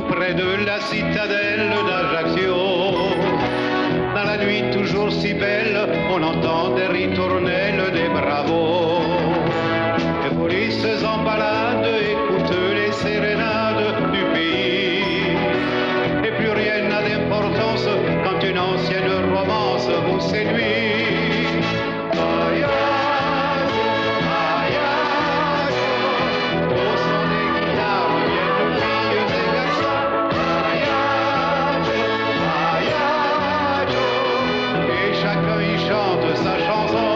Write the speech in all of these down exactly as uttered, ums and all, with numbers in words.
près de la citadelle d'Ajaccio. Dans la nuit toujours si belle, on entend des ritournelles, des bravos. Les polices en balade écoutent les sérénades du pays. Et plus rien n'a d'importance quand une ancienne romance vous séduit. Sa chanson.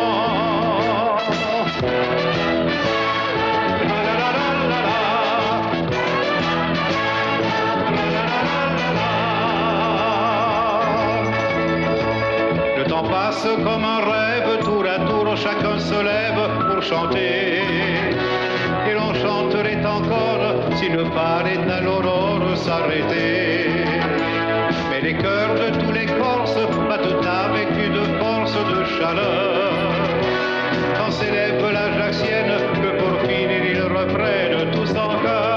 Le temps passe comme un rêve, tour à tour chacun se lève pour chanter. Et l'on chanterait encore si le phare est à l'aurore s'arrêter. Mais les cœurs de tous les Corses battent avec une force de chaleur. Quand s'élève l'Ajaccienne, que pour finir ils reprennent tous en chœur.